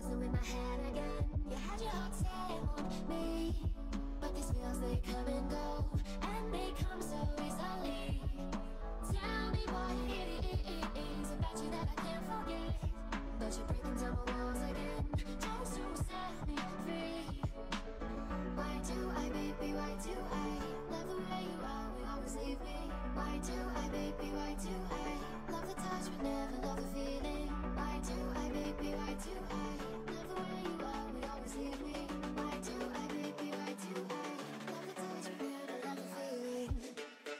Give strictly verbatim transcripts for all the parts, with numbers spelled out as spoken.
buzzing in my head again. You had your hotel on me, but these feels they come and go, and they come so easily. Tell me what it is about you that I can't forget. But you're breaking down my walls again, just to set me free. Why do I, baby, why do I love the way you are, we always leave me? Why do I, baby, why do I love the touch but never love the feeling? Why do I, baby, why do I love the way you are, we always leave me? Why do I, baby, why do I love the touch but never love the feeling?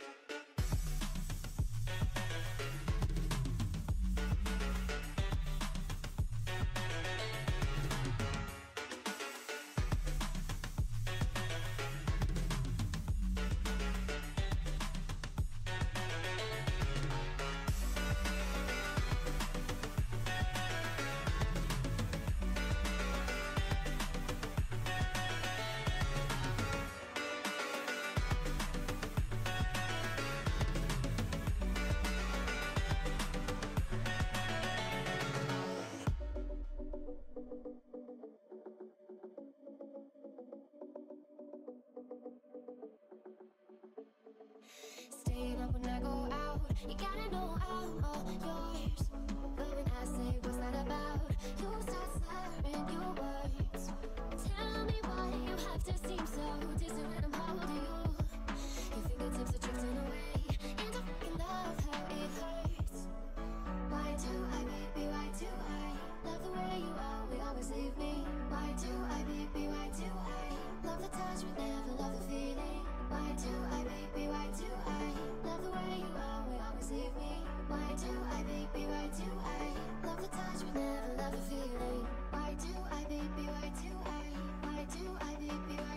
Staying up when I go out, you gotta know I'm all yours. But when I say what's that about, you start slurring your words. Tell me why you have to seem so distant when I'm holding you. Your fingertips are drifting away, and I fucking love how it hurts. Why do I, baby, why do I love the way you are, we always leave me? Why do I, baby, why do I love the touch but never love the feeling? Why do I, baby, why do I love the way you are, we always leave me? Why do I, baby, why do I love the touch but never love the feeling? Why do I, baby, why do I, why do I, baby, why